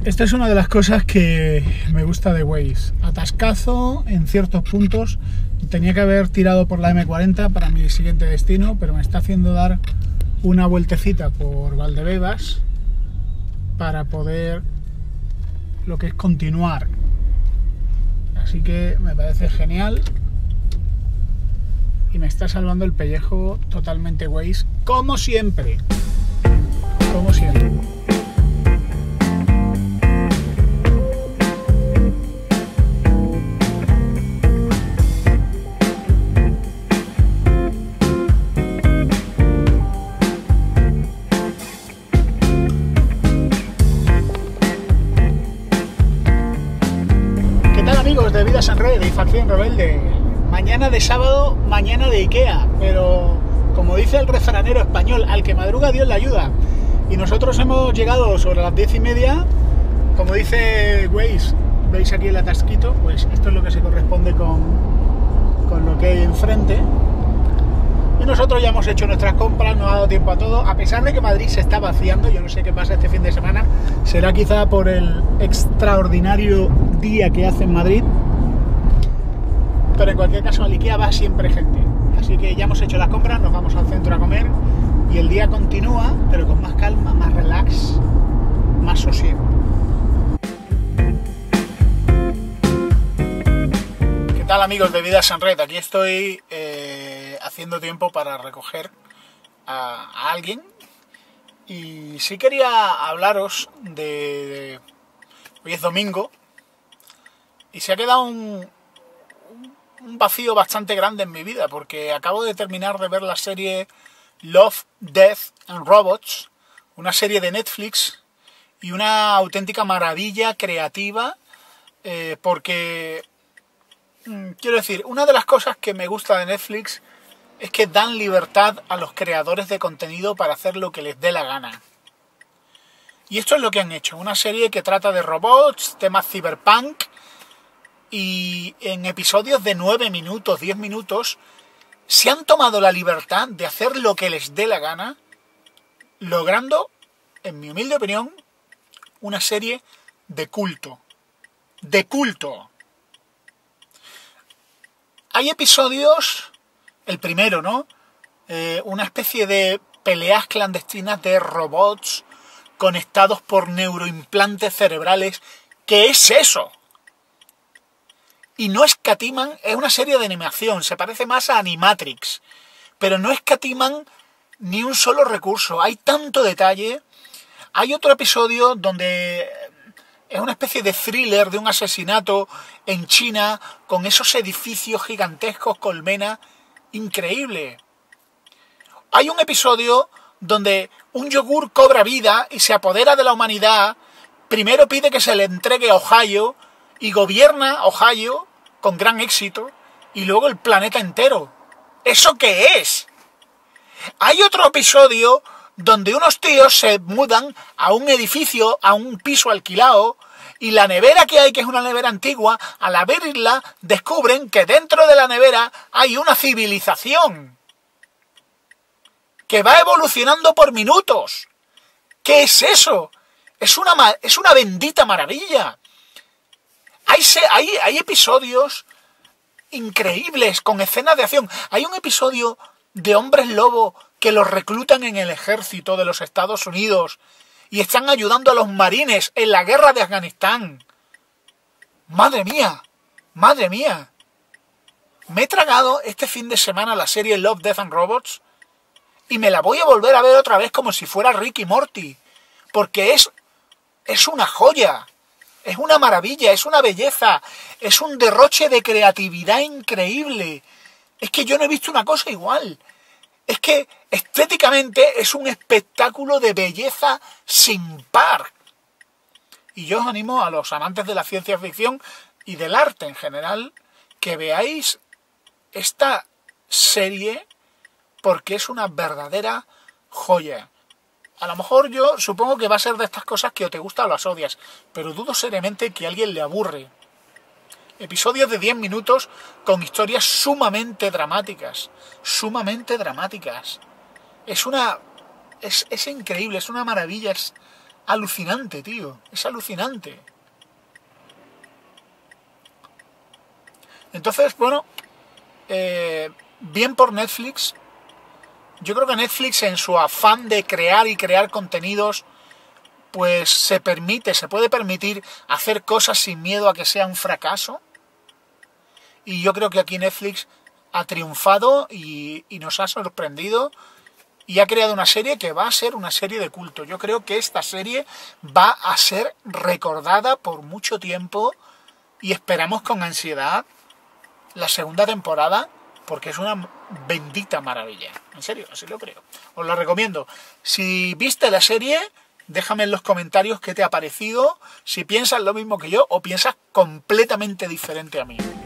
Esta es una de las cosas que me gusta de Waze. Atascazo en ciertos puntos. Tenía que haber tirado por la M40 para mi siguiente destino, pero me está haciendo dar una vueltecita por Valdebebas para poder lo que es continuar. Así que me parece genial y me está salvando el pellejo totalmente Waze, como siempre. Como siempre. Amigos de Vidas en Red y Facción Rebelde, mañana de sábado, mañana de Ikea, pero como dice el refranero español, al que madruga Dios le ayuda, y nosotros hemos llegado sobre las 10:30, como dice Waze, veis aquí el atasquito, pues esto es lo que se corresponde con lo que hay enfrente, y nosotros ya hemos hecho nuestras compras, nos ha dado tiempo a todo, a pesar de que Madrid se está vaciando. Yo no sé qué pasa este fin de semana, será quizá por el extraordinario día que hace en Madrid, pero en cualquier caso al Ikea va siempre gente, así que ya hemos hecho las compras, nos vamos al centro a comer y el día continúa, pero con más calma, más relax, más sosiego. ¿Qué tal, amigos de Vidas en Red? Aquí estoy haciendo tiempo para recoger a alguien y sí quería hablaros de... Hoy es domingo y se ha quedado un vacío bastante grande en mi vida porque acabo de terminar de ver la serie Love, Death and Robots, una serie de Netflix y una auténtica maravilla creativa, porque quiero decir, una de las cosas que me gusta de Netflix es que dan libertad a los creadores de contenido para hacer lo que les dé la gana. Y esto es lo que han hecho, una serie que trata de robots, temas cyberpunk, y en episodios de 9 minutos, 10 minutos, se han tomado la libertad de hacer lo que les dé la gana, logrando, en mi humilde opinión, una serie de culto. ¡De culto! Hay episodios, el primero, ¿no? Una especie de peleas clandestinas de robots conectados por neuroimplantes cerebrales. ¿Qué es eso? Y no escatiman, es una serie de animación, se parece más a Animatrix, pero no escatiman ni un solo recurso, hay tanto detalle. Hay otro episodio donde es una especie de thriller de un asesinato en China, con esos edificios gigantescos, colmena, increíble. Hay un episodio donde un yogur cobra vida y se apodera de la humanidad, primero pide que se le entregue a Ohio, y gobierna Ohio con gran éxito, y luego el planeta entero. ¿Eso qué es? Hay otro episodio donde unos tíos se mudan a un edificio, a un piso alquilado, y la nevera que hay, que es una nevera antigua, al abrirla descubren que dentro de la nevera hay una civilización que va evolucionando por minutos. ¿Qué es eso? Es una bendita maravilla. Hay episodios increíbles con escenas de acción. Hay un episodio de hombres lobo que los reclutan en el ejército de los Estados Unidos y están ayudando a los marines en la guerra de Afganistán. ¡Madre mía! ¡Madre mía! Me he tragado este fin de semana la serie Love, Death and Robots y me la voy a volver a ver otra vez como si fuera Rick y Morty, porque es una joya. Es una maravilla, es una belleza, es un derroche de creatividad increíble. Es que yo no he visto una cosa igual. Es que estéticamente es un espectáculo de belleza sin par. Y yo os animo a los amantes de la ciencia ficción y del arte en general que veáis esta serie porque es una verdadera joya. A lo mejor yo supongo que va a ser de estas cosas que o te gustan o las odias, pero dudo seriamente que a alguien le aburre. Episodios de 10 minutos con historias sumamente dramáticas. Sumamente dramáticas. Es increíble, es una maravilla. alucinante, tío. Es alucinante. Entonces, bueno, bien por Netflix. Yo creo que Netflix, en su afán de crear y crear contenidos, pues se puede permitir hacer cosas sin miedo a que sea un fracaso. Y yo creo que aquí Netflix ha triunfado y nos ha sorprendido y ha creado una serie que va a ser una serie de culto. Yo creo que esta serie va a ser recordada por mucho tiempo y esperamos con ansiedad la segunda temporada, porque es una bendita maravilla. En serio, así lo creo. Os la recomiendo. Si viste la serie, déjame en los comentarios qué te ha parecido, si piensas lo mismo que yo o piensas completamente diferente a mí.